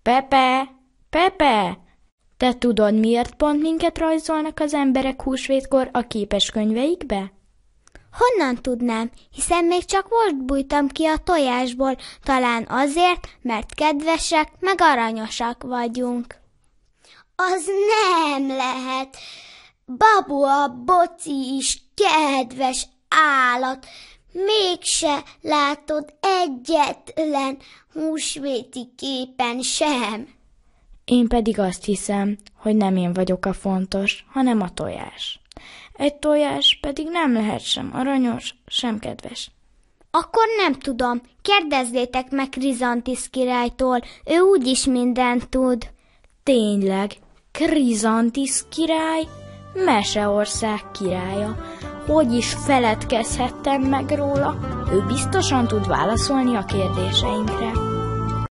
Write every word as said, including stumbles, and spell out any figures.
Pepe, Pepe! Te tudod, miért pont minket rajzolnak az emberek húsvétkor a képeskönyveikbe? Honnan tudnám, hiszen még csak most bújtam ki a tojásból, talán azért, mert kedvesek, meg aranyosak vagyunk. Az nem lehet. Babu a Boci is kedves állat. Mégse látod egyetlen húsvéti képen sem. Én pedig azt hiszem, hogy nem én vagyok a fontos, hanem a tojás. Egy tojás pedig nem lehet sem aranyos, sem kedves. Akkor nem tudom, kérdezzétek meg Krizantisz királytól, ő úgyis mindent tud. Tényleg, Krizantisz király? Meseország királya. Hogy is feledkezhettem meg róla? Ő biztosan tud válaszolni a kérdéseinkre.